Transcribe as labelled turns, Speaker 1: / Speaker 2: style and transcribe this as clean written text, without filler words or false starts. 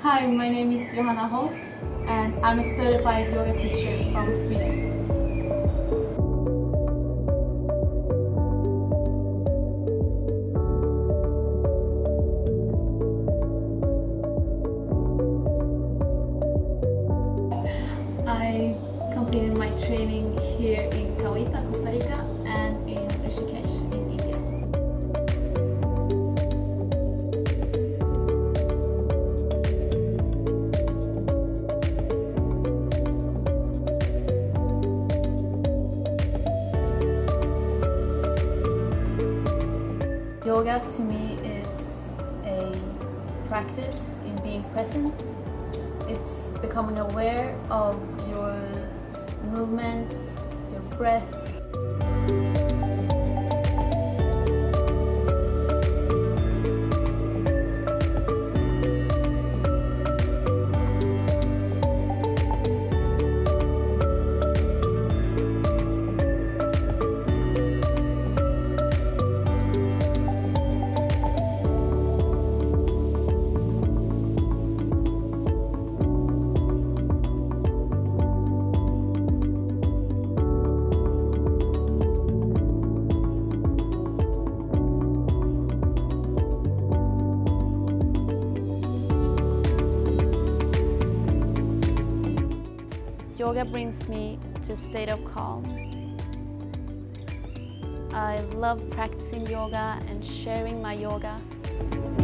Speaker 1: Hi, my name is Johanna and I'm a certified yoga teacher from Sweden. I completed my training here in Cahuita, Costa Rica, and in in India. Yoga to me is a practice in being present. It's becoming aware of your movements, your breath. Yoga brings me to a state of calm. I love practicing yoga and sharing my yoga.